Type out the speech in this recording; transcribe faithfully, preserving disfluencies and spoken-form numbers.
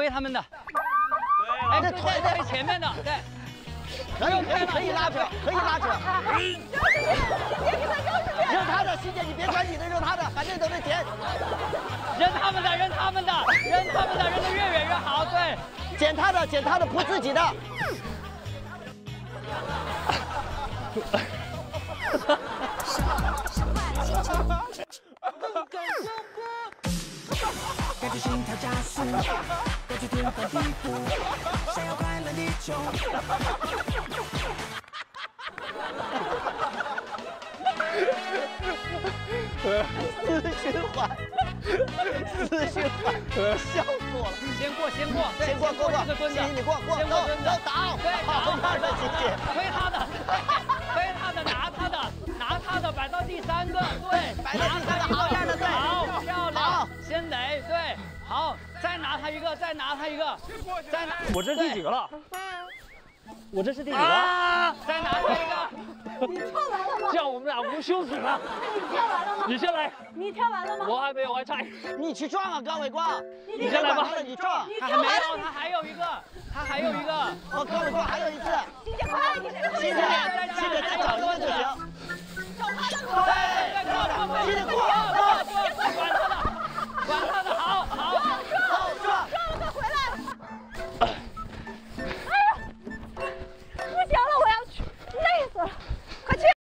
推他们的。 对， 哎，推推前面的，对。 可以可以可以拉扯，可以拉扯。扔他的，欣姐你别管你的，扔他的，反正都是捡。 扔他们的，扔他们的，扔他们的，扔得越远越好。对， 捡他的，捡他的，扑自己的。 感觉心跳加速，感觉天翻地覆，想要快乐地球。 四循环，四循环，笑死我了！ 先过，先过， 先过，过过， 这个蹲的， 你过过， 先过蹲的， 打， 对， 好看的姐姐， 推他的，推他的，拿他的，拿他的，摆到第三个，对， 摆到第三个，好样的，对， 好漂亮，先垒，对，好，再拿他一个，再拿他一个，再拿， 我这第几个了？我这是第几个？ 啊！再拿他一个。 你跳完了吗？ 这样我们俩无休止了。 你跳完了吗？ 你先来。 你跳完了吗？ 我还没有，我还差一个。 你去撞啊，高伟光！ 你先来吧。 你撞。 他还没有，他还有一个，他还有一个。 哦，高伟光还有一次。 欣姐快，你这个欣姐，欣姐再找一个就行。 找他的对，欣姐过。